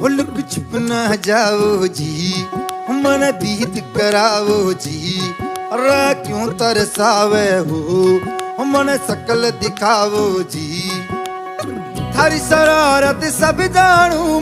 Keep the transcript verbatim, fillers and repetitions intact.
Look छुप ना जाओ जी, मन दीद कराओ जी। रा क्यों तरसावे हो मन शकल दिखाओ जी। थारी शरारत सब जानू